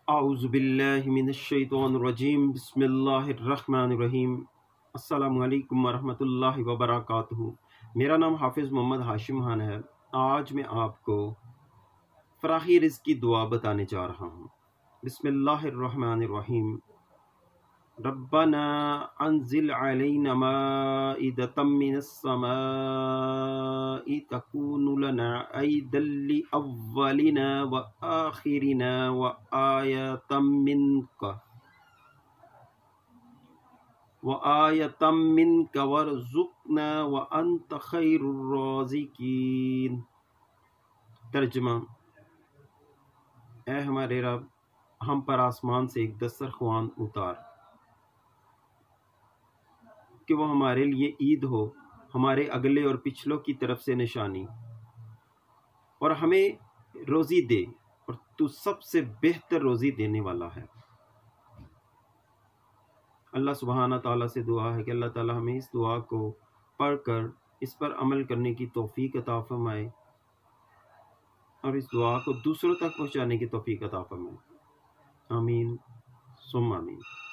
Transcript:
اعوذ باللہ من الشیطان الرجیم، بسم اللہ الرحمن الرحیم۔ السلام علیکم ورحمۃ اللہ وبرکاتہ۔ میرا نام حافظ محمد ہاشم خان ہے۔ آج میں آپ کو فراخی رزق کی دعا بتانے جا رہا ہوں۔ بسم اللہ الرحمن الرحیم۔ ربنا انزل علینا مائدۃ من السماء تکون لنا عیدا لأولنا وآخرنا وآیۃ منک وارزقنا وانت خیر الرازقین۔ ترجمہ: اے ہمارے رب، ہم پر آسمان سے ایک دسترخوان اتار کہ وہ ہمارے لیے عید ہو، ہمارے اگلے اور پچھلوں کی طرف سے نشانی، اور ہمیں روزی دے، اور تو سب سے بہتر روزی دینے والا ہے۔ اللہ سبحانہ تعالیٰ سے دعا ہے کہ اللہ تعالیٰ ہمیں اس دعا کو پڑھ کر اس پر عمل کرنے کی توفیق عطا فرمائے، اور اس دعا کو دوسروں تک پہنچانے کی توفیق عطا فرمائے۔ آمین ثم آمین۔